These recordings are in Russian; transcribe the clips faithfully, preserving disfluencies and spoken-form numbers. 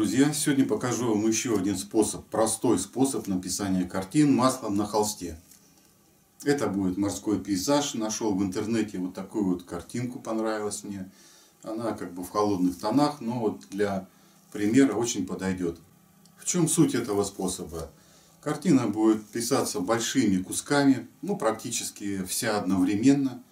друзья! Сегодня покажу вам еще один способ, простой способ написания картин маслом на холсте. Это будет морской пейзаж. Нашел в интернете вот такую вот картинку, понравилась мне. Она как бы в холодных тонах, но вот для примера очень подойдет. В чем суть этого способа? Картина будет писаться большими кусками, ну практически вся одновременно.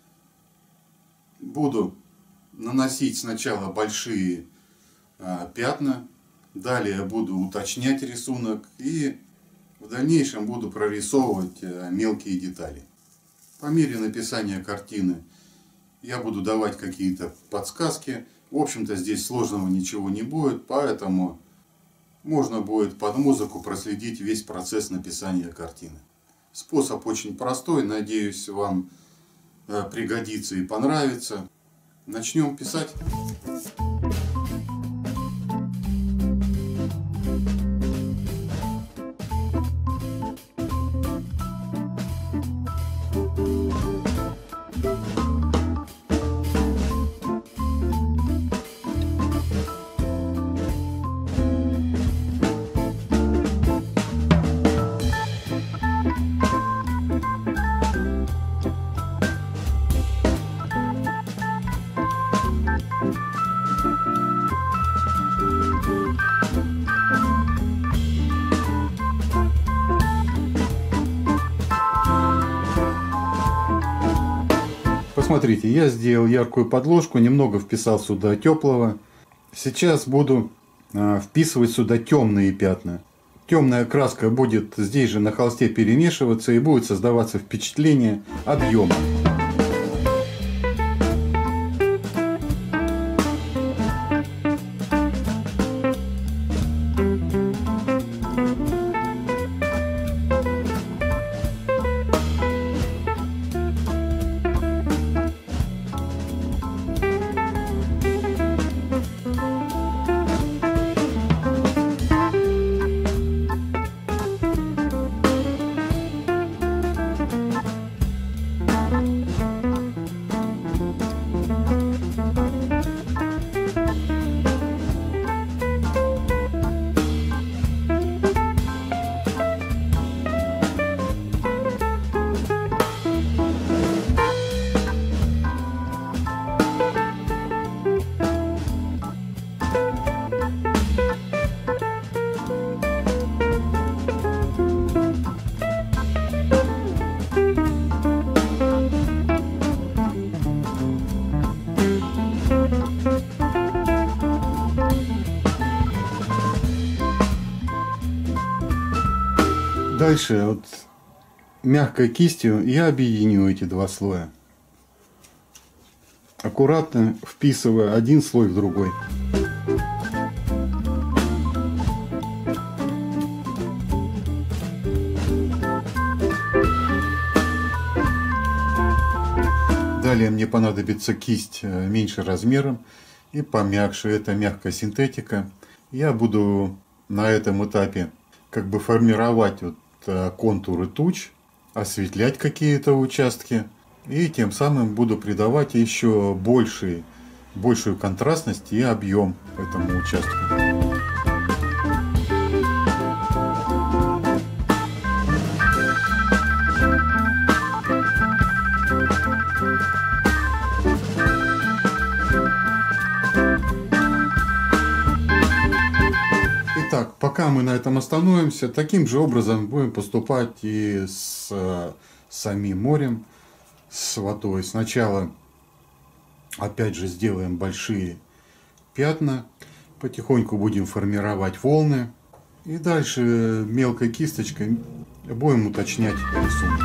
Буду наносить сначала большие пятна, далее буду уточнять рисунок и в дальнейшем буду прорисовывать мелкие детали. По мере написания картины я буду давать какие-то подсказки. В общем-то здесь сложного ничего не будет, поэтому можно будет под музыку проследить весь процесс написания картины. Способ очень простой, надеюсь, вам пригодится и понравится. Начнем писать. Посмотрите, я сделал яркую подложку, немного вписал сюда теплого. Сейчас буду э, вписывать сюда темные пятна. Темная краска будет здесь же на холсте перемешиваться и будет создаваться впечатление объема. Дальше вот мягкой кистью я объединю эти два слоя, аккуратно вписывая один слой в другой. Далее мне понадобится кисть меньше размером и помягче. Это мягкая синтетика. Я буду на этом этапе как бы формировать вот контуры туч, осветлять какие-то участки, и тем самым буду придавать еще больший, большую контрастность и объем этому участку. Итак, пока мы на этом остановимся, таким же образом будем поступать и с, с самим морем, с водой. Сначала опять же сделаем большие пятна, потихоньку будем формировать волны и дальше мелкой кисточкой будем уточнять рисунок.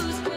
Use